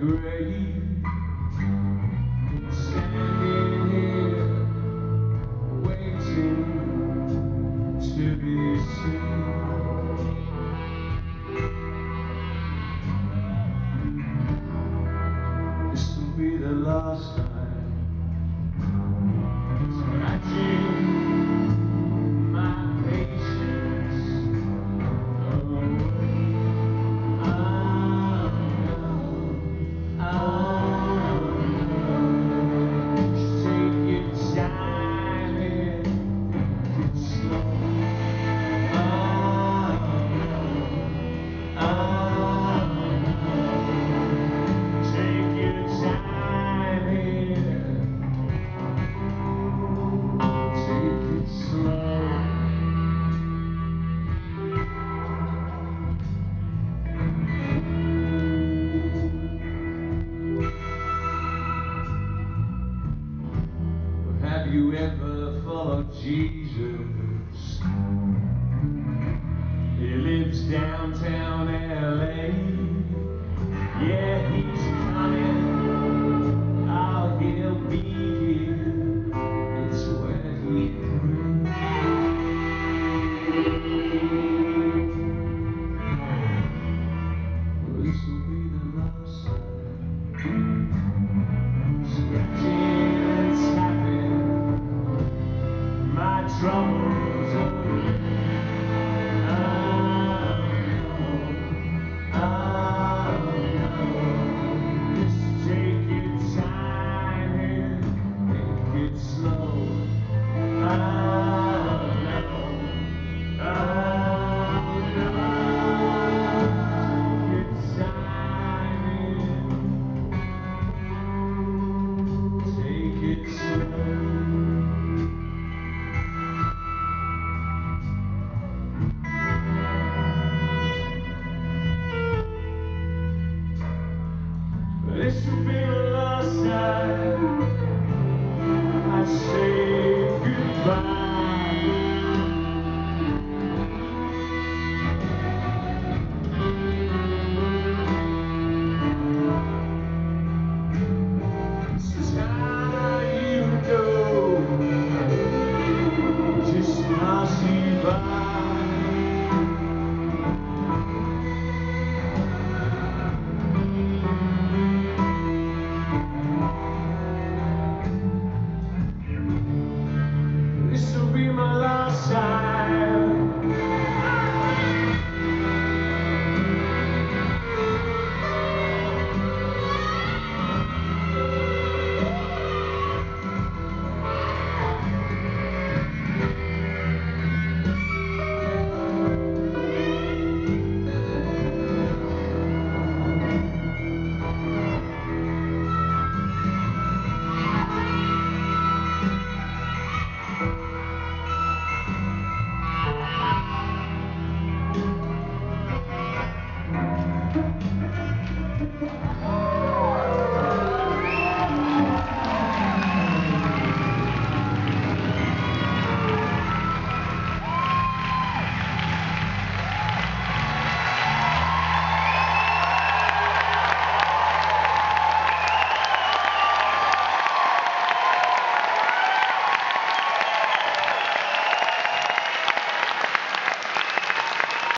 grave, standing here, waiting to be seen. This will be the last time. Scratching my patience away. Just take your time and take it slow. Take your time here, take it slow. Have you ever followed Jesus? He lives downtown LA. Yeah, he's coming. Oh, he'll be here. It's where he prays. Well, this will be the last time. Scratching and tapping my troubles away. Just take your time and take it slow. Take it slow. This will be the last time I say